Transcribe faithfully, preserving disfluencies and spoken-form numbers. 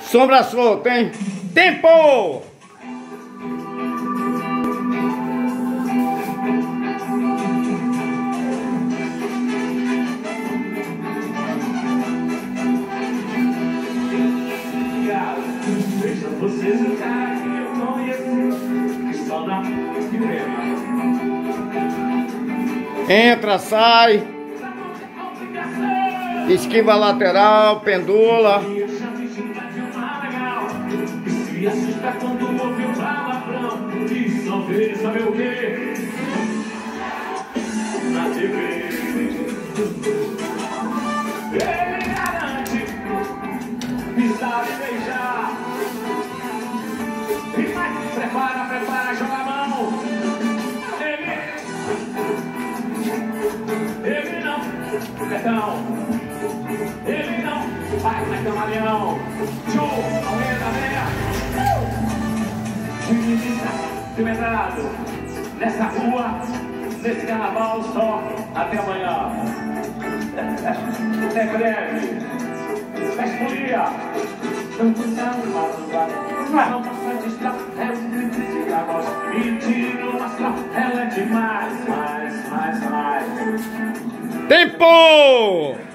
Sombra solta, hein? Tempo! Veja vocês o cara que eu conheci, que só dá entra, sai, esquiva lateral, pendula. Se assusta quando ouve um palavrão e só vê, sabe o quê? Na T V. Ele garante e sabe beijar. E vai, prepara, prepara, joga a mão. Ele, ele não, perdão. Ele não, vai, vai, camaleão. Tchau, aumenta, aumenta. Cimentado, nessa rua, nesse carnaval só, até amanhã. É breve, mas polia. Não custa uma lugar, não passa de estar, é um grito de voz. E tiro mostrar, ela é demais, mais, mais, mais. Tempo!